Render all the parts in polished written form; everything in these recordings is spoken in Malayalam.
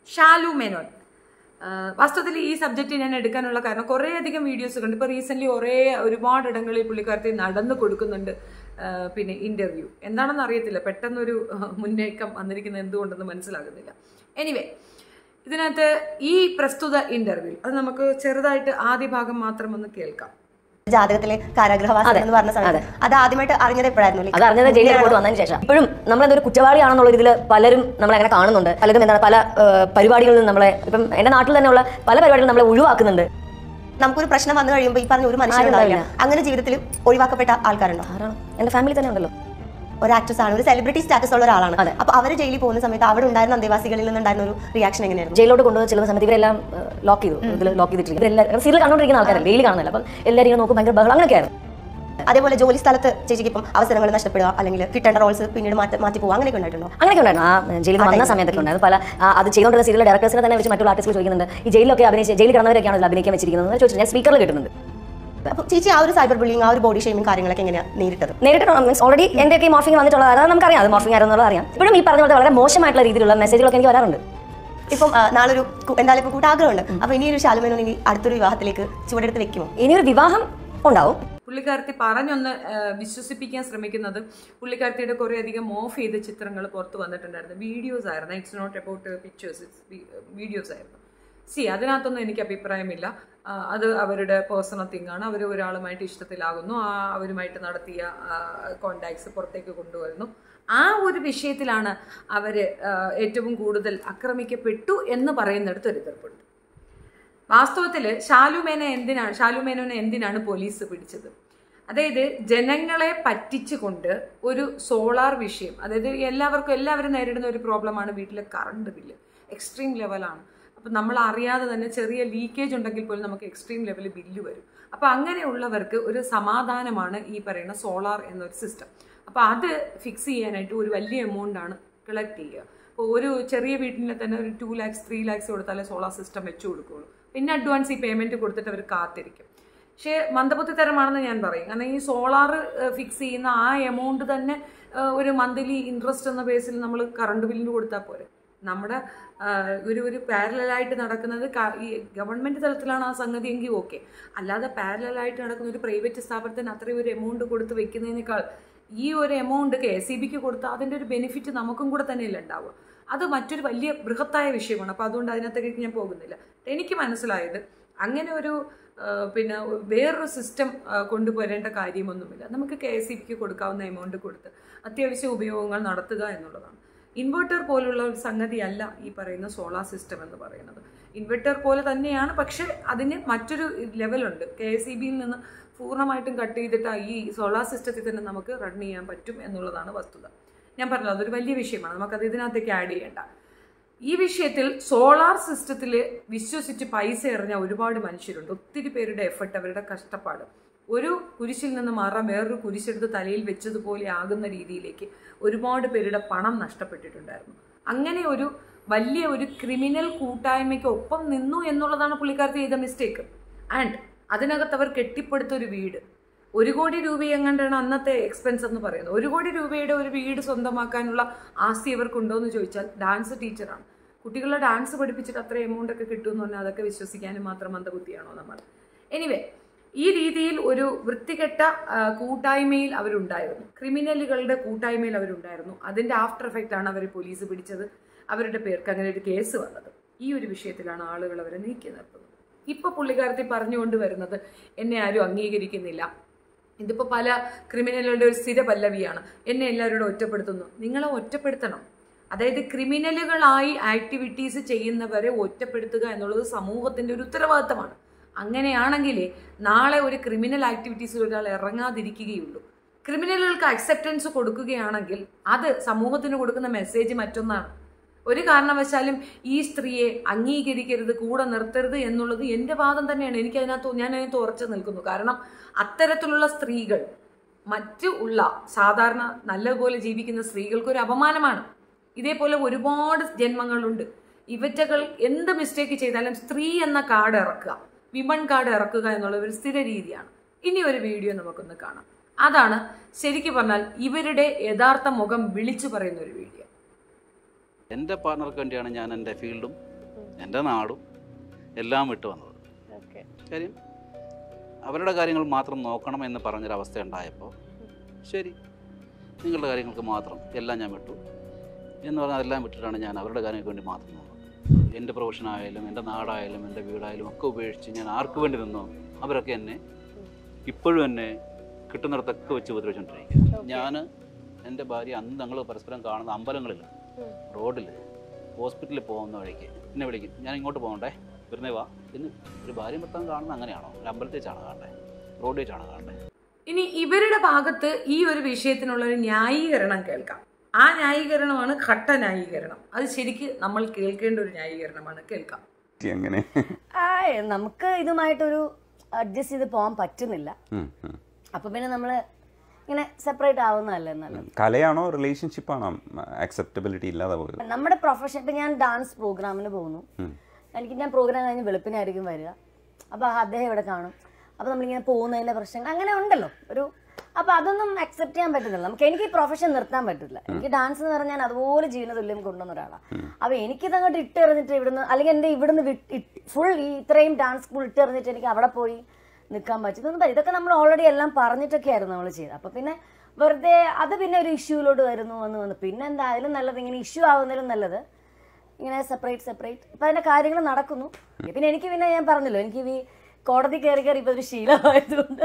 ഷാലു മേനോൻ. വാസ്തവത്തിൽ ഈ സബ്ജക്റ്റ് ഞാൻ എടുക്കാനുള്ള കാരണം കുറേയധികം വീഡിയോസ് കണ്ട്. ഇപ്പോൾ റീസെൻ്റ്ലി ഒരുപാടിടങ്ങളിൽ പുള്ളിക്കാരത്തി നടന്നു കൊടുക്കുന്നുണ്ട് പിന്നെ ഇൻ്റർവ്യൂ. എന്താണെന്ന് അറിയത്തില്ല, പെട്ടെന്നൊരു മുന്നേക്കം വന്നിരിക്കുന്നത് എന്തുകൊണ്ടെന്ന് മനസ്സിലാകുന്നില്ല. എനിവേ, ഇതിനകത്ത് ഈ പ്രസ്തുത ഇൻ്റർവ്യൂ അത് നമുക്ക് ചെറുതായിട്ട് ആദ്യ ഭാഗം മാത്രം ഒന്ന് കേൾക്കാം. ജാതകത്തിലെ കാരാഗ്രഹവാസം എന്ന് പറഞ്ഞ സമയത്ത് അത് ആദ്യമായിട്ട് അറിഞ്ഞത് എപ്പോഴായിരുന്നു? അത് അറിഞ്ഞത് ജയിലിൽ പോയിട്ട് വന്നതിന് ശേഷം. ഇപ്പോഴും നമ്മളെന്തൊരു കുറ്റവാളിയാണെന്നുള്ള ഇതിൽ പലരും നമ്മളങ്ങനെ കാണുന്നുണ്ട്. പലരും എന്താണ് പല പരിപാടികളിലും നമ്മളെ, ഇപ്പം എൻ്റെ നാട്ടിൽ തന്നെയുള്ള പല പരിപാടികളും നമ്മളെ ഒഴിവാക്കുന്നുണ്ട്. നമുക്കൊരു പ്രശ്നം വന്നു കഴിയുമ്പോൾ ഈ പറഞ്ഞ ഒരു മനുഷ്യരുണ്ടാവില്ല. അങ്ങനെ ജീവിതത്തിൽ ഒഴിവാക്കപ്പെട്ട ആൾക്കാരുണ്ടോ? ആരാണ്? എൻ്റെ ഫാമിലി തന്നെ ഉണ്ടല്ലോ. ഒരു ആക്ട്രസ് ആണ്, ഒരു സെലിബ്രിറ്റി സ്റ്റാറ്റസ് ഉള്ള ഒരാളാണ്. അപ്പോൾ അവർ ജയിലിൽ പോകുന്ന സമയത്ത് അവിടെ ഉണ്ടായിരുന്ന അന്തേവാസികളിൽ നിന്നുണ്ടായിരുന്ന ഒരു റിയാക്ഷൻ എങ്ങനെയായിരുന്നു? ജയിലോട്ട് കൊണ്ടുപോയി ചെല്ലുന്ന സമയത്ത് ഇവരെല്ലാം ലോക്ക് ചെയ്തു, ഇതിൽ ലോക്ക് ചെയ്തിട്ടില്ല. ഇവരെല്ലാം സീരിയൽ കണ്ടുകൊണ്ടിരിക്കുന്ന ആൾക്കാരല്ല, ഡെയിലി കാണുന്നില്ല. അപ്പം എല്ലാവരും നോക്കും, ഭയങ്കര ബഹളം അങ്ങനെയൊക്കെയായിരുന്നു. അതേപോലെ ജോലി സ്ഥലത്ത് ചേച്ചിക്ക് ഇപ്പം അവസരങ്ങൾ നഷ്ടപ്പെടുക, അല്ലെങ്കിൽ കിട്ടേണ്ട റോൾസ് പിന്നീട് മാറ്റി പോകുക, അങ്ങനെയൊക്കെ ഉണ്ടായിട്ടുണ്ടോ? അങ്ങനെയൊക്കെ ഉണ്ടായിരുന്നു. ആ ജയിലിൽ വന്ന സമയത്തൊക്കെ ഉണ്ടായിരുന്നു. പല അത് ചെയ്തുകൊണ്ടിരുന്ന സീരിയൽ ഡയറക്ടേഴ്സിനെ തന്നെ വെച്ച് മറ്റുള്ള ആർട്ടിസ്റ്റുകൾ ചോദിക്കുന്നുണ്ട്, ഈ ജയിലൊക്കെ അഭിനയിച്ച് ജയിലിൽ കിടന്നവരൊക്കെയാണ് അഭിനയിക്കാൻ വെച്ചിരിക്കുന്നത് ചോദിച്ചു. ഞാൻ സ്പീക്കറിൽ കിട്ടുന്നുണ്ട്. അപ്പോൾ ചേച്ചി ആ ഒരു സൈബർ ബുള്ളിങ്, ആ ഒരു ബോഡി ഷെയ്മിങ് കാര്യങ്ങളൊക്കെ എങ്ങനെയാണ് നേരിട്ടത്? മീൻസ് ഓൾറെഡി എന്റെയൊക്കെ മോർഫിംഗ് വന്നിട്ടുള്ളത് അതാണ് നമുക്കറിയാം. അത് മോർഫിംഗ് ആയിരുന്നുള്ളത് അറിയാം. ഇപ്പോഴും ഈ പറഞ്ഞ പോലെ വളരെ മോശമായിട്ടുള്ള രീതിയിലുള്ള മെസ്സേജുകളൊക്കെ എനിക്ക് വരാറുണ്ട്. ഇപ്പം നാളൊരു എന്തായാലും ഇപ്പോൾ കൂട്ടാഗ്രഹമുണ്ട്. അപ്പോൾ ഇനിയൊരു ഷാലു മേനോൻ ഇനി അടുത്തൊരു വിവാഹത്തിലേക്ക് ചുവടെടുത്ത് വെക്കുമോ? ഇനിയൊരു വിവാഹം ഉണ്ടാവും. പുള്ളിക്കാരത്തി പറഞ്ഞൊന്ന് വിശ്വസിപ്പിക്കാൻ ശ്രമിക്കുന്നത് പുള്ളിക്കാരത്തിയുടെ കുറേ അധികം ഓഫ് ചെയ്ത ചിത്രങ്ങൾ പുറത്ത് വന്നിട്ടുണ്ടായിരുന്നു. വീഡിയോസ് ആയിരുന്നു. It's not about pictures, videos ആയിരുന്നു. അതിനകത്തൊന്നും എനിക്ക് അഭിപ്രായമില്ല. അത് അവരുടെ പേഴ്സണൽ തിങ്ങാണ്. അവർ ഒരാളുമായിട്ട് ഇഷ്ടത്തിലാകുന്നു, അവരുമായിട്ട് നടത്തിയ കോണ്ടാക്ട്സ് പുറത്തേക്ക് കൊണ്ടുവരുന്നു. ആ ഒരു വിഷയത്തിലാണ് അവർ ഏറ്റവും കൂടുതൽ ആക്രമിക്കപ്പെട്ടു എന്ന് പറയുന്നിടത്ത് ഒരു എതിർപ്പുണ്ട്. വാസ്തവത്തിൽ ഷാലു മേനോനെ എന്തിനാണ് പോലീസ് പിടിച്ചത്? അതായത് ജനങ്ങളെ പറ്റിച്ചുകൊണ്ട് ഒരു സോളാർ വിഷയം, അതായത് എല്ലാവരും നേരിടുന്ന ഒരു പ്രോബ്ലമാണ് വീട്ടിലെ കറണ്ട് ബില്ല്. എക്സ്ട്രീം ലെവലാണ്. അപ്പം നമ്മൾ അറിയാതെ തന്നെ ചെറിയ ലീക്കേജ് ഉണ്ടെങ്കിൽ പോലും നമുക്ക് എക്സ്ട്രീം ലെവലിൽ ബില്ല് വരും. അപ്പോൾ അങ്ങനെയുള്ളവർക്ക് ഒരു സമാധാനമാണ് ഈ പറയുന്ന സോളാർ എന്നൊരു സിസ്റ്റം. അപ്പോൾ അത് ഫിക്സ് ചെയ്യാനായിട്ട് ഒരു വലിയ എമൗണ്ടാണ് കളക്ട് ചെയ്യുക. അപ്പോൾ ഒരു ചെറിയ വീട്ടിനെ തന്നെ ഒരു 2 lakhs 3 lakhs കൊടുത്താലേ സോളാർ സിസ്റ്റം വെച്ച് കൊടുക്കുകയുള്ളൂ. പിന്നെ അഡ്വാൻസ് ഈ പേയ്മെൻറ്റ് കൊടുത്തിട്ട് അവർ കാത്തിരിക്കും. പക്ഷേ മന്ദബുദ്ധിത്തരമാണെന്ന് ഞാൻ പറയും. കാരണം ഈ സോളാർ ഫിക്സ് ചെയ്യുന്ന ആ എമൗണ്ട് തന്നെ ഒരു മന്ത്ലി ഇൻട്രസ്റ്റ് എന്ന ബേസിൽ നമ്മൾ കറണ്ട് ബില്ലിന് കൊടുത്താൽ പോരെ. നമ്മുടെ ഒരു പാരലായിട്ട് നടക്കുന്നത് ഈ ഗവൺമെൻറ് തലത്തിലാണ് ആ സംഗതി എങ്കിൽ ഓക്കെ. അല്ലാതെ പാരലായിട്ട് നടക്കുന്ന ഒരു പ്രൈവറ്റ് സ്ഥാപനത്തിന് അത്രയും ഒരു എമൗണ്ട് കൊടുത്ത് വെക്കുന്നതിനേക്കാൾ ഈ ഒരു എമൗണ്ട് KSEBക്ക് കൊടുത്താൽ അതിൻ്റെ ഒരു ബെനിഫിറ്റ് നമുക്കും കൂടെ തന്നെയല്ല ഉണ്ടാവുക. അത് മറ്റൊരു വലിയ ബൃഹത്തായ വിഷയമാണ്. അപ്പോൾ അതുകൊണ്ട് അതിനകത്തേക്ക് ഞാൻ പോകുന്നില്ല. എനിക്ക് മനസ്സിലായത് അങ്ങനെ ഒരു പിന്നെ വേറൊരു സിസ്റ്റം കൊണ്ടുവരേണ്ട കാര്യമൊന്നുമില്ല. നമുക്ക് KSEBക്ക് കൊടുക്കാവുന്ന എമൗണ്ട് കൊടുത്ത് അത്യാവശ്യ ഉപയോഗങ്ങൾ നടത്തുക എന്നുള്ളതാണ്. ഇൻവെർട്ടർ പോലുള്ള ഒരു സംഗതിയല്ല ഈ പറയുന്ന സോളാർ സിസ്റ്റം എന്ന് പറയുന്നത്. ഇൻവെർട്ടർ പോലെ തന്നെയാണ്, പക്ഷെ അതിന് മറ്റൊരു ലെവലുണ്ട്. KSEBയിൽ നിന്ന് പൂർണ്ണമായിട്ടും കട്ട് ചെയ്തിട്ട് ഈ സോളാർ സിസ്റ്റത്തിൽ തന്നെ നമുക്ക് റൺ ചെയ്യാൻ പറ്റും എന്നുള്ളതാണ് വസ്തുത. ഞാൻ പറഞ്ഞത് അതൊരു വലിയ വിഷയമാണ്, നമുക്കത് ഇതിനകത്തേക്ക് ആഡ് ചെയ്യേണ്ട. ഈ വിഷയത്തിൽ സോളാർ സിസ്റ്റത്തിൽ വിശ്വസിച്ച് പൈസ എറിഞ്ഞ ഒരുപാട് മനുഷ്യരുണ്ട്. ഒത്തിരി പേരുടെ എഫർട്ട്, അവരുടെ കഷ്ടപ്പാട്. ഒരു കുരിശിൽ നിന്ന് മാറാൻ വേറൊരു കുരിശെടുത്ത് തലയിൽ വെച്ചതുപോലെ ആകുന്ന രീതിയിലേക്ക് ഒരുപാട് പേരുടെ പണം നഷ്ടപ്പെട്ടിട്ടുണ്ടായിരുന്നു. അങ്ങനെ ഒരു വലിയ ഒരു ക്രിമിനൽ കൂട്ടായ്മയ്ക്ക് ഒപ്പം നിന്നു എന്നുള്ളതാണ് പുള്ളിക്കാരത്തി ചെയ്ത മിസ്റ്റേക്ക്. ആൻഡ് അതിനകത്ത് അവർ കെട്ടിപ്പടുത്ത ഒരു വീട് 1 കോടി രൂപ എങ്ങാണ്ടാണ് അന്നത്തെ എക്സ്പെൻസ് എന്ന് പറയുന്നത്. 1 കോടി രൂപയുടെ ഒരു വീട് സ്വന്തമാക്കാനുള്ള ആസ്തി അവർക്കുണ്ടോ എന്ന് ചോദിച്ചാൽ ഡാൻസ് ടീച്ചറാണ്. കുട്ടികളെ ഡാൻസ് പഠിപ്പിച്ചിട്ട് അത്ര എമൗണ്ട് ഒക്കെ കിട്ടുമെന്ന് പറഞ്ഞാൽ അതൊക്കെ വിശ്വസിക്കാനും മാത്രം മന്ദബുദ്ധിയാണോ നമ്മൾ? എനിവേ, ഈ രീതിയിൽ ഒരു വൃത്തികെട്ട കൂട്ടായ്മയിൽ അവരുണ്ടായിരുന്നു. ക്രിമിനലുകളുടെ കൂട്ടായ്മയിൽ അവരുണ്ടായിരുന്നു. അതിൻ്റെ ആഫ്റ്റർ എഫക്റ്റാണ് അവരെ പോലീസ് പിടിച്ചത്. അവരുടെ പേർക്ക് അങ്ങനെ ഒരു കേസ് വന്നത്. ഈ ഒരു വിഷയത്തിലാണ് ആളുകൾ അവരെ നീക്കി നിർത്തുന്നത്. ഇപ്പോൾ പുള്ളിക്കാരത്തി പറഞ്ഞുകൊണ്ട് വരുന്നത് എന്നെ ആരും അംഗീകരിക്കുന്നില്ല. ഇതിപ്പോൾ പല ക്രിമിനലുകളുടെ ഒരു സ്ഥിര പല്ലവിയാണ്. എന്നെ എല്ലാവരോടും ഒറ്റപ്പെടുത്തുന്നു. നിങ്ങളെ ഒറ്റപ്പെടുത്തണം. അതായത് ക്രിമിനലുകളായി ആക്ടിവിറ്റീസ് ചെയ്യുന്നവരെ ഒറ്റപ്പെടുത്തുക എന്നുള്ളത് സമൂഹത്തിൻ്റെ ഒരു ഉത്തരവാദിത്തമാണ്. അങ്ങനെയാണെങ്കിലേ നാളെ ഒരു ക്രിമിനൽ ആക്ടിവിറ്റീസിൽ ഒരാൾ ഇറങ്ങാതിരിക്കുകയുള്ളൂ. ക്രിമിനലുകൾക്ക് അക്സെപ്റ്റൻസ് കൊടുക്കുകയാണെങ്കിൽ അത് സമൂഹത്തിന് കൊടുക്കുന്ന മെസ്സേജ് മറ്റൊന്നാണ്. ഒരു കാരണവശാലും ഈ സ്ത്രീയെ അംഗീകരിക്കരുത്, കൂടെ നിർത്തരുത് എന്നുള്ളത് എൻ്റെ വാദം തന്നെയാണ്. ഞാനതിനകത്ത് ഉറച്ചു നിൽക്കുന്നു. കാരണം അത്തരത്തിലുള്ള സ്ത്രീകൾ സാധാരണ നല്ലപോലെ ജീവിക്കുന്ന സ്ത്രീകൾക്കൊരു അപമാനമാണ്. ഇതേപോലെ ഒരുപാട് ജന്മങ്ങളുണ്ട്. ഇവറ്റകൾ എന്ത് മിസ്റ്റേക്ക് ചെയ്താലും സ്ത്രീ എന്ന കാർഡ് ഇറക്കുക, വിമൺ കാർഡ് ഇറക്കുക എന്നുള്ള ഒരു സ്ഥിര രീതിയാണ്. ഇനി ഒരു വീഡിയോ നമുക്കൊന്ന് കാണാം. അതാണ് ശരിക്കും പറഞ്ഞാൽ ഇവരുടെ യഥാർത്ഥ മുഖം വിളിച്ചു പറയുന്ന ഒരു വീഡിയോ. എൻ്റെ പാർട്ണർക്ക് വേണ്ടിയാണ് ഞാൻ എൻ്റെ ഫീൽഡും എൻ്റെ നാടും എല്ലാം വിട്ടു വന്നത്. കാര്യം അവരുടെ കാര്യങ്ങൾ മാത്രം നോക്കണം എന്ന് പറഞ്ഞൊരവസ്ഥ ഉണ്ടായപ്പോൾ ശരി നിങ്ങളുടെ കാര്യങ്ങൾക്ക് മാത്രം എല്ലാം ഞാൻ വിട്ടു എന്ന് പറഞ്ഞാൽ അതെല്ലാം വിട്ടിട്ടാണ് ഞാൻ അവരുടെ കാര്യങ്ങൾക്ക് വേണ്ടി മാത്രം നോക്കുന്നത്. എൻ്റെ പ്രൊഫഷനായാലും എൻ്റെ നാടായാലും എൻ്റെ വീടായാലും ഒക്കെ ഉപേക്ഷിച്ച് ഞാൻ ആർക്ക് വേണ്ടി നിന്നോ അവരൊക്കെ എന്നെ ഇപ്പോഴും എന്നെ കിട്ടുന്നിടത്തൊക്കെ വെച്ച് ഉപദ്രവിച്ചുകൊണ്ടിരിക്കുക. ഞാൻ എൻ്റെ ഭാര്യ അന്ന് ഞങ്ങൾ പരസ്പരം കാണുന്ന അമ്പലങ്ങളിൽ, റോഡിൽ, ഹോസ്പിറ്റലിൽ പോകുന്ന വഴിക്ക് എന്നെ വിളിക്കും, ഞാൻ ഇങ്ങോട്ട് പോകണ്ടേ, വെറുതെ വാ. പിന്നെ ഒരു ഭാര്യ ഭർത്താവ് കാണുന്നത് അങ്ങനെയാണോ? ഒരു അമ്പലത്തിൽ വെച്ചാണ് കാണണ്ടേ, റോഡിൽ വെച്ചാണ് കാണണ്ടേ? ഇനി ഇവരുടെ ഭാഗത്ത് ഈ ഒരു വിഷയത്തിനുള്ള ഒരു ന്യായീകരണം കേൾക്കാം. ആ ന്യായീകരണമാണ് ഘട്ട ന്യായീകരണം. അത് ശരിക്ക് നമ്മൾ കേൾക്കേണ്ട ഒരു ന്യായീകരണമാണ്. കേൾക്കാം. നമുക്ക് ഇതുമായിട്ടൊരു അഡ്ജസ്റ്റ് ചെയ്ത് പോകാൻ പറ്റുന്നില്ല. അപ്പൊ പിന്നെ നമ്മള് ഇങ്ങനെ സെപ്പറേറ്റ് ആവുന്നതല്ലേ നല്ലത്. കലയാണോ റിലേഷൻഷിപ്പാണോ അക്സെപ്റ്റബിലിറ്റി ഇല്ലാതെ പോയത്? നമ്മുടെ പ്രൊഫഷൻ ഇപ്പൊ ഞാൻ ഡാൻസ് പ്രോഗ്രാമിന് പോകുന്നു. ഞാൻ പ്രോഗ്രാം കഴിഞ്ഞ് വെളുപ്പിനായിരിക്കും വരിക. അപ്പൊ അദ്ദേഹം ഇവിടെ കാണും. അപ്പൊ നമ്മളിങ്ങനെ പോകുന്നതിന്റെ പ്രശ്നങ്ങൾ അങ്ങനെ ഉണ്ടല്ലോ ഒരു. അപ്പൊ അതൊന്നും അക്സെപ്റ്റ് ചെയ്യാൻ പറ്റുന്നില്ല നമുക്ക്. എനിക്ക് ഈ പ്രൊഫഷൻ നിർത്താൻ പറ്റില്ല. എനിക്ക് ഡാൻസ് എന്ന് പറഞ്ഞാൽ ഞാൻ അതുപോലെ ജീവന തുല്യം കൊണ്ടുവന്ന ഒരാളാണ്. അപ്പൊ എനിക്കിത് അങ്ങോട്ട് ഇട്ടെറിഞ്ഞിട്ട് ഇവിടുന്ന്, അല്ലെങ്കിൽ എന്റെ ഇവിടുന്ന് ഫുൾ ഈ ഇത്രയും ഡാൻസ് സ്കൂൾ ഇട്ടെറിഞ്ഞിട്ട് എനിക്ക് അവിടെ പോയി നിൽക്കാൻ പറ്റുന്നൊന്നും. ഇതൊക്കെ നമ്മൾ ഓൾറെഡി എല്ലാം പറഞ്ഞിട്ടൊക്കെ ആയിരുന്നു നമ്മൾ ചെയ്തത്. അപ്പൊ പിന്നെ വെറുതെ അത് പിന്നെ ഒരു ഇഷ്യൂയിലോട്ട് വന്നു. പിന്നെ എന്താ അതിലും നല്ലത്, ഇങ്ങനെ ഇഷ്യൂ ആവുന്നതിലും നല്ലത് ഇങ്ങനെ സെപ്പറേറ്റ് ഇപ്പൊ അതിന്റെ കാര്യങ്ങൾ നടക്കുന്നു. പിന്നെ എനിക്ക് പിന്നെ ഞാൻ പറഞ്ഞല്ലോ, എനിക്ക് ഈ കോടതി കയറി ഇപ്പൊ ഒരു ശീലമായതുകൊണ്ട്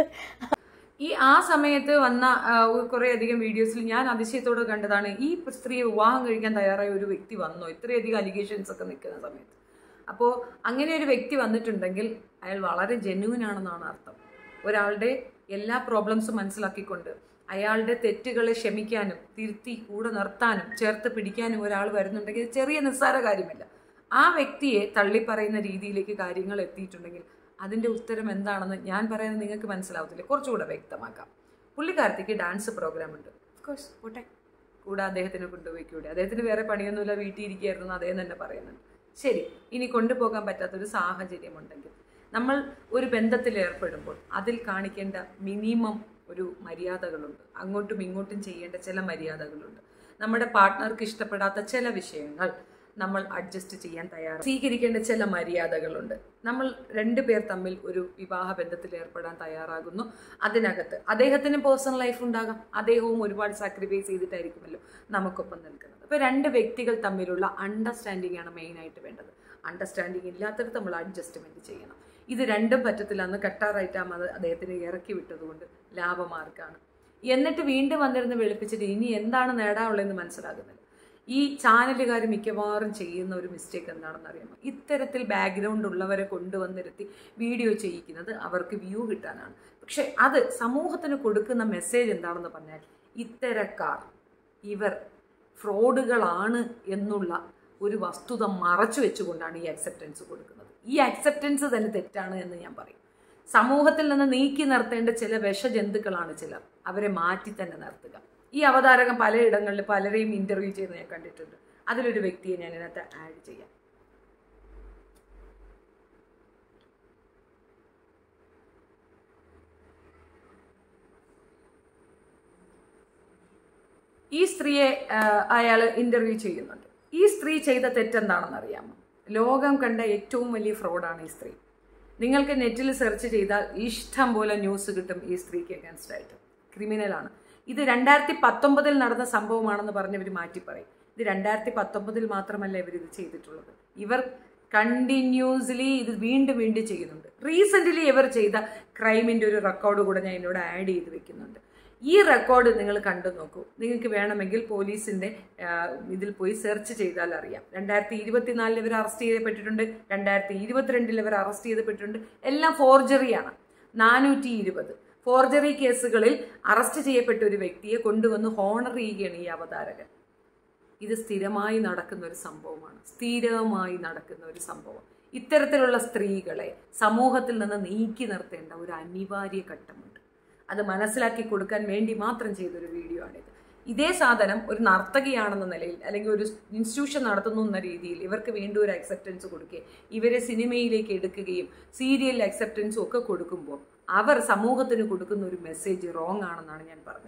ആ സമയത്ത് വന്ന കുറേ അധികം വീഡിയോസിൽ ഞാൻ അതിശയത്തോടെ കണ്ടതാണ്, ഈ സ്ത്രീയെ വിവാഹം കഴിക്കാൻ തയ്യാറായ ഒരു വ്യക്തി വന്നോ, ഇത്രയധികം അലിഗേഷൻസ് ഒക്കെ നിൽക്കുന്ന സമയത്ത്. അപ്പോൾ അങ്ങനെ ഒരു വ്യക്തി വന്നിട്ടുണ്ടെങ്കിൽ അയാൾ വളരെ ജെന്യൂൻ ആണെന്നാണ് അർത്ഥം. ഒരാളുടെ എല്ലാ പ്രോബ്ലംസും മനസ്സിലാക്കിക്കൊണ്ട് അയാളുടെ തെറ്റുകളെ ക്ഷമിക്കാനും തിരുത്തി കൂടെ നിർത്താനും ചേർത്ത് പിടിക്കാനും ഒരാൾ വരുന്നുണ്ടെങ്കിൽ ചെറിയ നിസ്സാര കാര്യമല്ല. ആ വ്യക്തിയെ തള്ളിപ്പറയുന്ന രീതിയിലേക്ക് കാര്യങ്ങൾ എത്തിയിട്ടുണ്ടെങ്കിൽ അതിൻ്റെ ഉത്തരം എന്താണെന്ന് ഞാൻ പറയുന്നത് നിങ്ങൾക്ക് മനസ്സിലാവത്തില്ല. കുറച്ചുകൂടെ വ്യക്തമാക്കാം. പുള്ളിക്കാരത്തേക്ക് ഡാൻസ് പ്രോഗ്രാം ഉണ്ട്. ഓഫ്കോഴ്സ് പോട്ടെ, കൂടെ അദ്ദേഹത്തിന് കൊണ്ടുപോയിക്കൂടെ? അദ്ദേഹത്തിന് വേറെ പണിയൊന്നുമില്ല, വീട്ടിൽ ഇരിക്കുകയായിരുന്നു അദ്ദേഹം തന്നെ പറയുന്നുണ്ട്. ശരി, ഇനി കൊണ്ടുപോകാൻ പറ്റാത്തൊരു സാഹചര്യമുണ്ടെങ്കിൽ നമ്മൾ ഒരു ബന്ധത്തിൽ ഏർപ്പെടുമ്പോൾ അതിൽ കാണിക്കേണ്ട മിനിമം ഒരു മര്യാദകളുണ്ട്. അങ്ങോട്ടും ഇങ്ങോട്ടും ചെയ്യേണ്ട ചില മര്യാദകളുണ്ട്. നമ്മുടെ പാർട്ട്ണർക്ക് ഇഷ്ടപ്പെടാത്ത ചില വിഷയങ്ങൾ നമ്മൾ അഡ്ജസ്റ്റ് ചെയ്യാൻ തയ്യാറാണ്. സ്വീകരിക്കേണ്ട ചില മര്യാദകളുണ്ട്. നമ്മൾ രണ്ടുപേർ തമ്മിൽ ഒരു വിവാഹ ബന്ധത്തിൽ ഏർപ്പെടാൻ തയ്യാറാകുന്നു. അതിനകത്ത് അദ്ദേഹത്തിന് പേഴ്സണൽ ലൈഫ് ഉണ്ടാകാം. അദ്ദേഹവും ഒരുപാട് സാക്രിഫൈസ് ചെയ്തിട്ടായിരിക്കുമല്ലോ നമുക്കൊപ്പം നിൽക്കുന്നത്. അപ്പോൾ രണ്ട് വ്യക്തികൾ തമ്മിലുള്ള അണ്ടർസ്റ്റാൻഡിംഗ് ആണ് മെയിനായിട്ട് വേണ്ടത്. അണ്ടർസ്റ്റാൻഡിങ് ഇല്ലാത്തടത്ത് നമ്മൾ അഡ്ജസ്റ്റ്മെൻറ്റ് ചെയ്യണം. ഇത് രണ്ടും പറ്റത്തില്ല. അന്ന് കട്ടാറായിട്ടാണ് അത് അദ്ദേഹത്തിന് ഇറക്കി വിട്ടതുകൊണ്ട് ലാഭമാർക്കാണ്. എന്നിട്ട് വീണ്ടും വന്നിരുന്ന് വെളുപ്പിച്ചിട്ട് ഇനി എന്താണ് നേടാനുള്ളതെന്ന് മനസ്സിലാകുന്നില്ല. ഈ ചാനലുകാർ മിക്കവാറും ചെയ്യുന്ന ഒരു മിസ്റ്റേക്ക് എന്താണെന്ന് അറിയാമോ? ഇത്തരത്തിൽ ബാക്ക്ഗ്രൗണ്ട് ഉള്ളവരെ കൊണ്ടുവന്നിരുത്തി വീഡിയോ ചെയ്യിക്കുന്നത് അവർക്ക് വ്യൂ കിട്ടാനാണ്. പക്ഷെ അത് സമൂഹത്തിന് കൊടുക്കുന്ന മെസ്സേജ് എന്താണെന്ന് പറഞ്ഞാൽ ഇത്തരക്കാർ ഇവർ ഫ്രോഡുകളാണ് എന്നുള്ള ഒരു വസ്തുത മറച്ചു വെച്ചുകൊണ്ടാണ് ഈ അക്സെപ്റ്റൻസ് കൊടുക്കുന്നത്. ഈ അക്സെപ്റ്റൻസ് തന്നെ തെറ്റാണ് എന്ന് ഞാൻ പറയും. സമൂഹത്തിൽ നിന്ന് നീക്കി നിർത്തേണ്ട ചില വിഷജന്തുക്കളാണ് ചിലർ. അവരെ മാറ്റി തന്നെ നിർത്തുക. ഈ അവതാരകൻ പലയിടങ്ങളിൽ പലരെയും ഇന്റർവ്യൂ ചെയ്യുന്നത് ഞാൻ കണ്ടിട്ടുണ്ട്. അതിലൊരു വ്യക്തിയെ ഞാൻ ഇതിനകത്ത് ആഡ് ചെയ്യാം. ഈ സ്ത്രീയെ അയാൾ ഇന്റർവ്യൂ ചെയ്യുന്നുണ്ട്. ഈ സ്ത്രീ ചെയ്ത തെറ്റെന്താണെന്ന് അറിയാമോ? ലോകം കണ്ട ഏറ്റവും വലിയ ഫ്രോഡാണ് ഈ സ്ത്രീ. നിങ്ങൾക്ക് നെറ്റിൽ സെർച്ച് ചെയ്താൽ ഇഷ്ടം പോലെ ന്യൂസ് കിട്ടും ഈ സ്ത്രീക്ക് അഗൻസ്റ്റ് ആയിട്ട്. ക്രിമിനലാണ്. ഇത് 2019 നടന്ന സംഭവമാണെന്ന് പറഞ്ഞ് ഇവർ മാറ്റി പറയും. ഇത് 2019 മാത്രമല്ല ഇവരിത് ചെയ്തിട്ടുള്ളത്. ഇവർ കണ്ടിന്യൂസ്ലി ഇത് വീണ്ടും ചെയ്യുന്നുണ്ട്. റീസെൻ്റ്ലി ഇവർ ചെയ്ത ക്രൈമിൻ്റെ ഒരു റെക്കോർഡ് കൂടെ ഞാൻ എന്നോട് ആഡ് ചെയ്ത് വെക്കുന്നുണ്ട്. ഈ റെക്കോർഡ് നിങ്ങൾ കണ്ടു നോക്കൂ. നിങ്ങൾക്ക് വേണമെങ്കിൽ പോലീസിൻ്റെ ഇതിൽ പോയി സെർച്ച് ചെയ്താൽ അറിയാം. 2024 ഇവർ അറസ്റ്റ് ചെയ്യപ്പെട്ടിട്ടുണ്ട്, 2022 ഇവർ അറസ്റ്റ് ചെയ്യപ്പെട്ടിട്ടുണ്ട്. എല്ലാം ഫോർജറിയാണ്. 420 ഫോർജറി കേസുകളിൽ അറസ്റ്റ് ചെയ്യപ്പെട്ട ഒരു വ്യക്തിയെ കൊണ്ടുവന്ന് ഹോണർ ചെയ്യുകയാണ് ഈ അവതാരകൻ. ഇത് സ്ഥിരമായി നടക്കുന്ന ഒരു സംഭവമാണ്. സ്ഥിരമായി നടക്കുന്ന ഒരു സംഭവം. ഇത്തരത്തിലുള്ള സ്ത്രീകളെ സമൂഹത്തിൽ നിന്ന് നീക്കി നിർത്തേണ്ട ഒരു അനിവാര്യ ഘട്ടമുണ്ട്. അത് മനസ്സിലാക്കി കൊടുക്കാൻ വേണ്ടി മാത്രം ചെയ്തൊരു വീഡിയോ ആണിത്. ഇതേ സാധനം ഒരു നർത്തകിയാണെന്ന നിലയിൽ അല്ലെങ്കിൽ ഒരു ഇൻസ്റ്റിറ്റ്യൂഷൻ നടത്തുന്നു എന്ന രീതിയിൽ ഇവർക്ക് വീണ്ടും ഒരു അക്സെപ്റ്റൻസ് കൊടുക്കുകയും ഇവരെ സിനിമയിലേക്ക് എടുക്കുകയും സീരിയൽ അക്സെപ്റ്റൻസും ഒക്കെ കൊടുക്കുമ്പോൾ അവർ സമൂഹത്തിന് കൊടുക്കുന്ന ഒരു മെസ്സേജ് റോങ് ആണെന്നാണ് ഞാൻ പറഞ്ഞത്.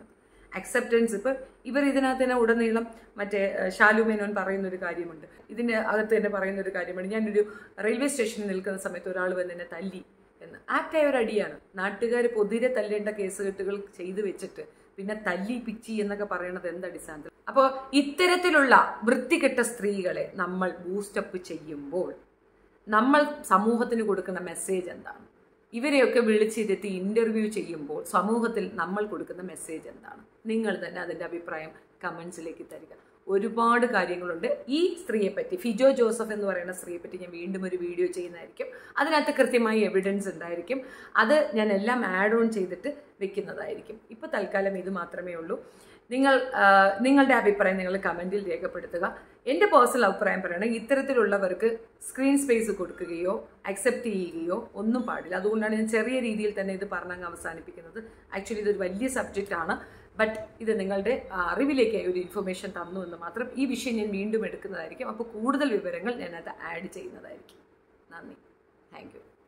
അക്സെപ്റ്റൻസ്. ഇപ്പം ഇവർ ഇതിനകത്ത് തന്നെ ഉടനീളം മറ്റേ ഷാലു മേനോൻ പറയുന്നൊരു കാര്യമുണ്ട്, ഇതിൻ്റെ അകത്ത് തന്നെ പറയുന്നൊരു കാര്യമുണ്ട്. ഞാനൊരു റെയിൽവേ സ്റ്റേഷനിൽ നിൽക്കുന്ന സമയത്ത് ഒരാൾ വന്ന് എന്നെ തല്ലി എന്ന്. ആപ്റ്റായ ഒരു അടിയാണ്. നാട്ടുകാർ പൊതുവെ തല്ലേണ്ട കേസുകെട്ടുകൾ ചെയ്തു വെച്ചിട്ട് പിന്നെ തല്ലി പിച്ചി എന്നൊക്കെ പറയണത് എന്തടിസ്ഥാനത്തിൽ? അപ്പോൾ ഇത്തരത്തിലുള്ള വൃത്തികെട്ട സ്ത്രീകളെ നമ്മൾ ബൂസ്റ്റപ്പ് ചെയ്യുമ്പോൾ നമ്മൾ സമൂഹത്തിന് കൊടുക്കുന്ന മെസ്സേജ് എന്താണ്? ഇവരെയൊക്കെ വിളിച്ചിരുത്തി ഇൻ്റർവ്യൂ ചെയ്യുമ്പോൾ സമൂഹത്തിൽ നമ്മൾ കൊടുക്കുന്ന മെസ്സേജ് എന്താണ്? നിങ്ങൾ തന്നെ അതിൻ്റെ അഭിപ്രായം കമൻസിലേക്ക് തരിക. ഒരുപാട് കാര്യങ്ങളുണ്ട് ഈ സ്ത്രീയെ പറ്റി. ഫിജോ ജോസഫ് എന്ന് പറയുന്ന സ്ത്രീയെ പറ്റി ഞാൻ വീണ്ടും ഒരു വീഡിയോ ചെയ്യുന്നതായിരിക്കും. അതിനകത്ത് കൃത്യമായി എവിഡൻസ് ഉണ്ടായിരിക്കും. അത് ഞാൻ എല്ലാം ആഡ് ഓൺ ചെയ്തിട്ട് വെക്കുന്നതായിരിക്കും. ഇപ്പോൾ തൽക്കാലം ഇത് മാത്രമേ ഉള്ളൂ. നിങ്ങളുടെ അഭിപ്രായം നിങ്ങൾ കമൻറ്റിൽ രേഖപ്പെടുത്തുക. എൻ്റെ പേഴ്സണൽ അഭിപ്രായം പറയുകയാണെങ്കിൽ ഇത്തരത്തിലുള്ളവർക്ക് സ്ക്രീൻ സ്പേസ് കൊടുക്കുകയോ അക്സെപ്റ്റ് ചെയ്യുകയോ ഒന്നും പാടില്ല. അതുകൊണ്ടാണ് ഞാൻ ചെറിയ രീതിയിൽ തന്നെ ഇത് പറഞ്ഞങ്ങ് അവസാനിപ്പിക്കുന്നത്. ആക്ച്വലി ഇതൊരു വലിയ സബ്ജക്റ്റാണ്. ബട്ട് ഇത് നിങ്ങളുടെ അറിവിലേക്ക് ഒരു ഇൻഫർമേഷൻ തന്നു എന്ന് മാത്രം. ഈ വിഷയം ഞാൻ വീണ്ടും എടുക്കുന്നതായിരിക്കും. അപ്പോൾ കൂടുതൽ വിവരങ്ങൾ ഞാനത് ആഡ് ചെയ്യുന്നതായിരിക്കും. നന്ദി. Thank U.